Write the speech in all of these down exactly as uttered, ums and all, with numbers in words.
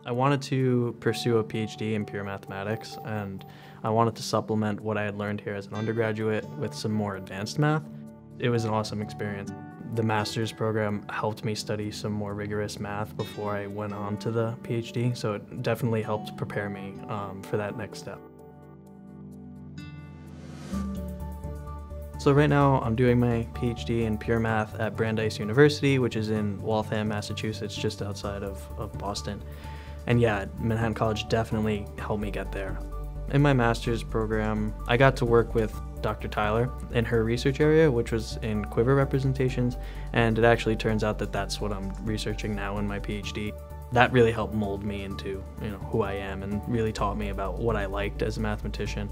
I wanted to pursue a PhD in pure mathematics, and I wanted to supplement what I had learned here as an undergraduate with some more advanced math. It was an awesome experience. The master's program helped me study some more rigorous math before I went on to the PhD, so it definitely helped prepare me um, for that next step. So right now I'm doing my PhD in pure math at Brandeis University, which is in Waltham, Massachusetts, just outside of, of Boston. And yeah, Manhattan College definitely helped me get there. In my master's program, I got to work with Doctor Tyler in her research area, which was in quiver representations, and it actually turns out that that's what I'm researching now in my PhD. That really helped mold me into, you know, who I am and really taught me about what I liked as a mathematician.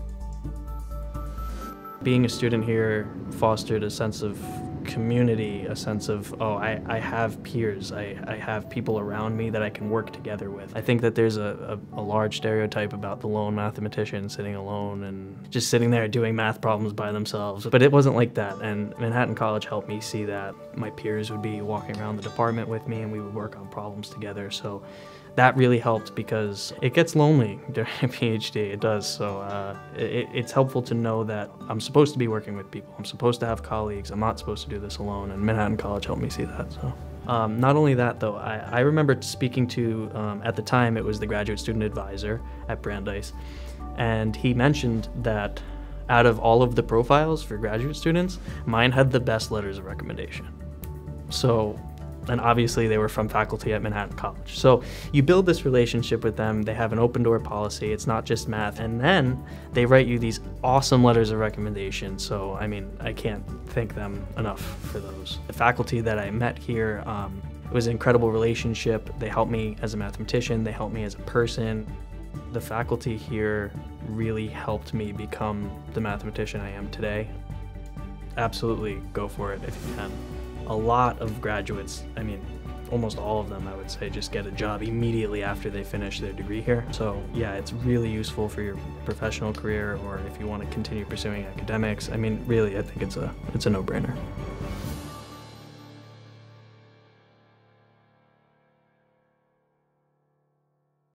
Being a student here fostered a sense of community, a sense of, oh, I, I have peers, I, I have people around me that I can work together with. I think that there's a, a, a large stereotype about the lone mathematician sitting alone and just sitting there doing math problems by themselves, but it wasn't like that, and Manhattan College helped me see that. My peers would be walking around the department with me and we would work on problems together, so that really helped because it gets lonely during a PhD, it does, so uh, it, it's helpful to know that I'm supposed to be working with people, I'm supposed to have colleagues, I'm not supposed to do this alone, and Manhattan College helped me see that. So, um, not only that though, I, I remember speaking to, um, at the time it was the graduate student advisor at Brandeis, and he mentioned that out of all of the profiles for graduate students, mine had the best letters of recommendation. So, and obviously they were from faculty at Manhattan College. So you build this relationship with them, they have an open door policy, it's not just math, and then they write you these awesome letters of recommendation. So, I mean, I can't thank them enough for those. The faculty that I met here, um, it was an incredible relationship. They helped me as a mathematician, they helped me as a person. The faculty here really helped me become the mathematician I am today. Absolutely go for it if you can. A lot of graduates, I mean, almost all of them, I would say, just get a job immediately after they finish their degree here. So yeah, it's really useful for your professional career, or if you want to continue pursuing academics. I mean, really, I think it's a, it's a no-brainer.